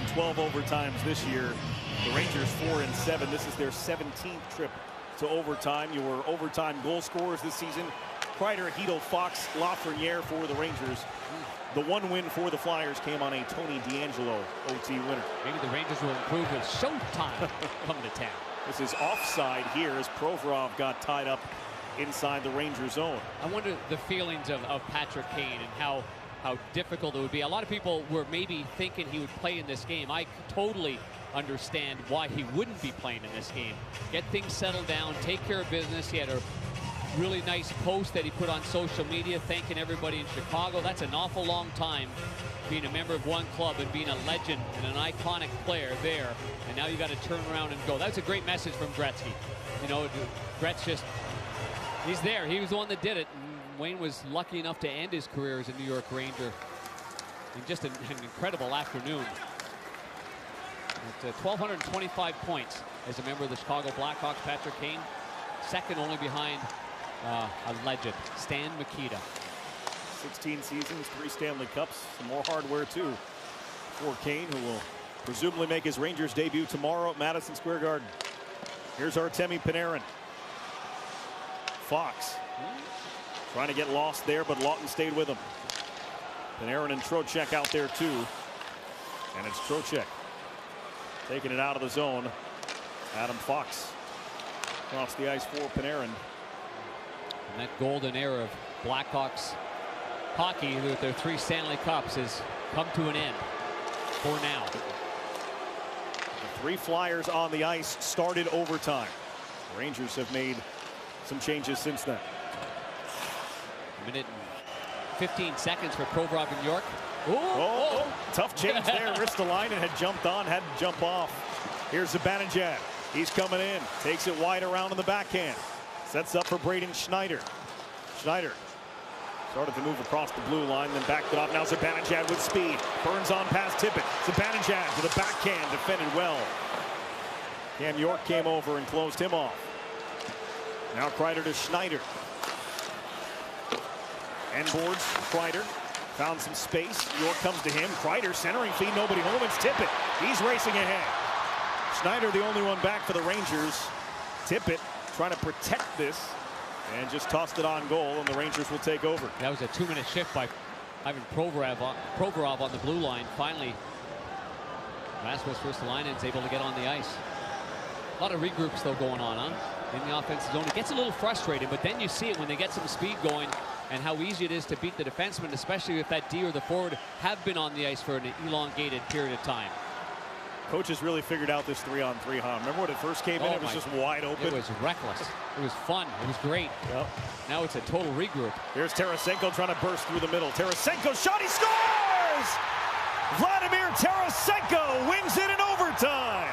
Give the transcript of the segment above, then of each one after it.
12 overtimes this year. The Rangers 4-7. This is their 17th trip to overtime. Your overtime goal scorers this season: Kreider, Hedel, Fox, Lafreniere for the Rangers. The one win for the Flyers came on a Tony DeAngelo OT winner. Maybe the Rangers will improve with Showtime coming to town. This is offside here as Provorov got tied up inside the Rangers zone. I wonder the feelings of Patrick Kane and how difficult it would be. A lot of people were maybe thinking he would play in this game. I totally understand why he wouldn't be playing in this game. Get things settled down, take care of business. He had a really nice post that he put on social media thanking everybody in Chicago. That's an awful long time being a member of one club and being a legend and an iconic player there. And now you got to turn around and go. That's a great message from Gretzky. You know, Gretz just, he's there. He was the one that did it. And Wayne was lucky enough to end his career as a New York Ranger in just an incredible afternoon. At 1,225 points as a member of the Chicago Blackhawks, Patrick Kane, second only behind a legend, Stan Mikita. 16 seasons, 3 Stanley Cups, some more hardware too for Kane, who will presumably make his Rangers debut tomorrow at Madison Square Garden. Here's Artemi Panarin. Fox trying to get lost there, but Lawton stayed with him. Panarin and Trocheck out there too, and it's Trocheck taking it out of the zone. Adam Fox across the ice for Panarin. And that golden era of Blackhawks hockey with their 3 Stanley Cups has come to an end for now. The 3 Flyers on the ice started overtime. The Rangers have made some changes since then. A minute and 15 seconds for Provorov in York. Oh, tough change there. Ristolainen had jumped on, had to jump off. Here's Zibanejad. He's coming in, takes it wide around on the backhand. Sets up for Braden Schneider. Schneider started to move across the blue line, then backed it off. Now Zibanejad with speed. Burns on past Tippett. Zibanejad to the backhand, defended well. Cam York came over and closed him off. Now Kreider to Schneider. End boards, Kreider. Found some space. York comes to him. Kreider centering feed, nobody home. It's Tippett. He's racing ahead. Schneider the only one back for the Rangers. Tippett trying to protect this and just tossed it on goal, and the Rangers will take over. That was a 2-minute shift by Ivan Provorov on the blue line. Finally, Rasmus Ristolainen is able to get on the ice. A lot of regroups though going on, in the offensive zone. It gets a little frustrating, but then you see it when they get some speed going and how easy it is to beat the defenseman, especially if that D or the forward have been on the ice for an elongated period of time. Coaches really figured out this 3-on-3, huh? Remember when it first came in? It was just wide open. It was reckless. It was fun. It was great. Yep. Now it's a total regroup. Here's Tarasenko trying to burst through the middle. Tarasenko shot, he scores! Vladimir Tarasenko wins it in overtime.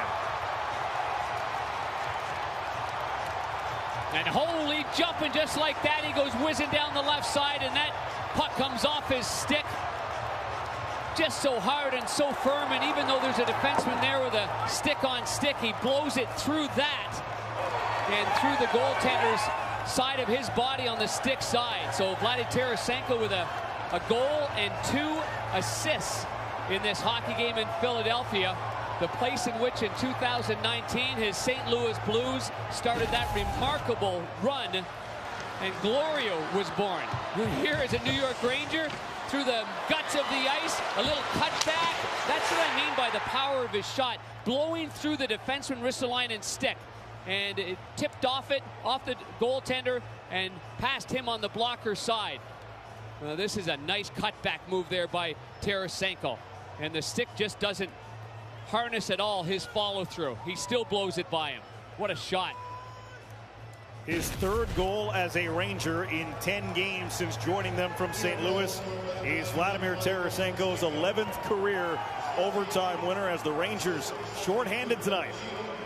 And holy, jumping just like that, he goes whizzing down the left side, and that puck comes off his stick. Just so hard and so firm, and even though there's a defenseman there with a stick on stick, he blows it through that and through the goaltender's side of his body on the stick side. So Vladimir Tarasenko with a goal and 2 assists in this hockey game in Philadelphia, the place in which in 2019 his St. Louis Blues started that remarkable run, and Gloria was born. We're here as a New York Ranger, through the guts of the ice, a little cutback. That's what I mean by the power of his shot, blowing through the defenseman Ristolainen's stick, and it tipped off the goaltender and past him on the blocker side. This is a nice cutback move there by Tarasenko, and the stick just doesn't harness at all his follow through. He still blows it by him. What a shot. His 3rd goal as a Ranger in 10 games since joining them from St. Louis. He's Vladimir Tarasenko's 11th career overtime winner as the Rangers shorthanded tonight.